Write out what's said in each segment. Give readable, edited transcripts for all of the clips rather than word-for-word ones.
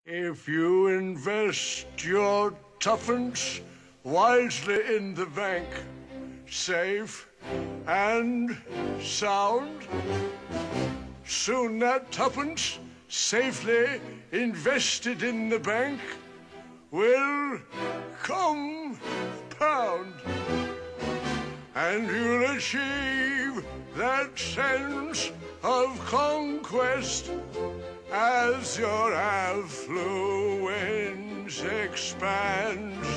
If you invest your tuppence wisely in the bank, safe and sound, soon that tuppence safely invested in the bank will compound, and you'll achieve that sense of conquest as your affluence expands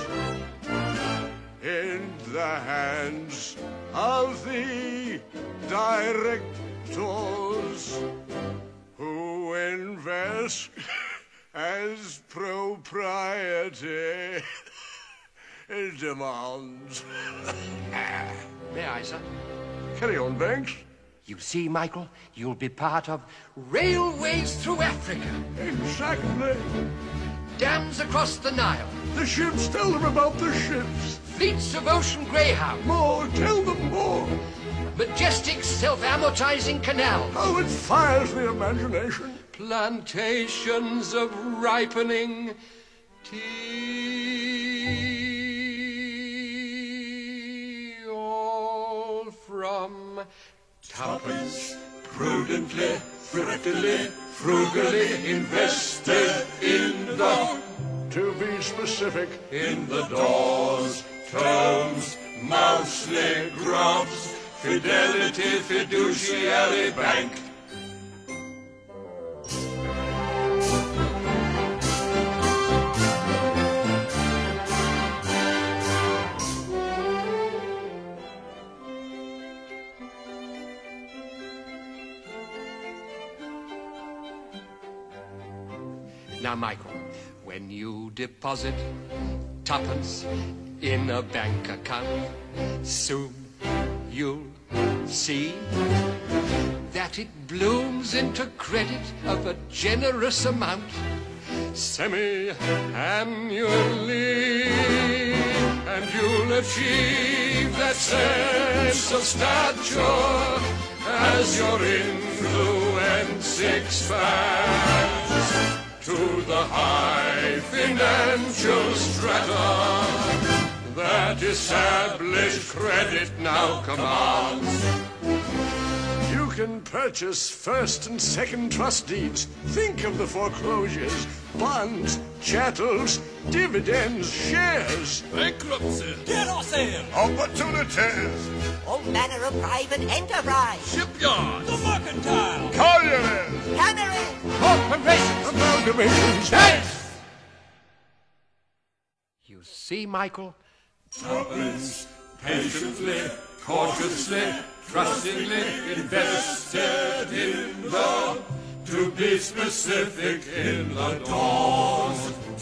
in the hands of the directors who invest as propriety demands. May I, sir? Carry on, Banks. You see, Michael, you'll be part of railways through Africa, Exactly. dams across the Nile, The ships, tell them about the ships. fleets of ocean greyhounds, More, tell them more. majestic self-amortizing canals, How it fires the imagination. plantations of ripening tea, all from Tuppence prudently, thriftily, frugally invested in the To be specific, doors, tomes, mousely grubs, Fidelity Fiduciary Bank. Now, Michael, when you deposit tuppence in a bank account, soon you'll see that it blooms into credit of a generous amount, semi-annually, and you'll achieve that sense of stature as your influence expands to the high financial strata that established credit now commands. you can purchase first and second trust deeds. Think of the foreclosures, bonds, chattels, dividends, shares. Bankruptcy, Get off there! opportunities, All manner of private enterprise. shipyards, The mercantile! collieries, Canneries. Amalgamations. You see, Michael, Tuppence patiently, cautiously, trustingly invested in the, to be specific, in the doors,